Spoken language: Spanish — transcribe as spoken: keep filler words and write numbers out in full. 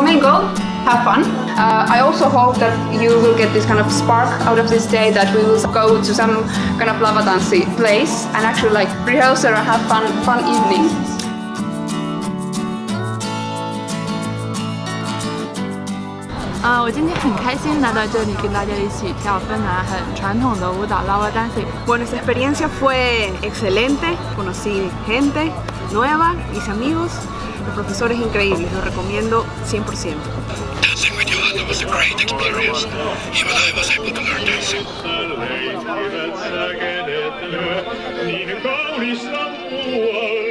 main goal, have fun. Uh, I also hope that you will get this kind of spark out of this day, that we will go to some kind of lava dance place and actually like rehearse or have fun, fun evening. 呃，我今天很开心来到这里，跟大家一起跳芬兰很传统的舞蹈 Lava Dancing。 Bueno, esta experiencia fue excelente. Conocí gente nueva, mis amigos, los profesores increíbles. Lo recomiendo cien por ciento. Dancing with Johanna was a great experience. Even I was able to learn dancing.